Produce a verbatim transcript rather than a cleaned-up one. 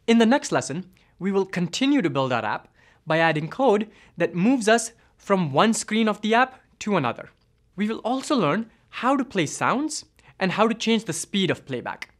In the next lesson, we will continue to build our app by adding code that moves us from one screen of the app to another. We will also learn how to play sounds and how to change the speed of playback.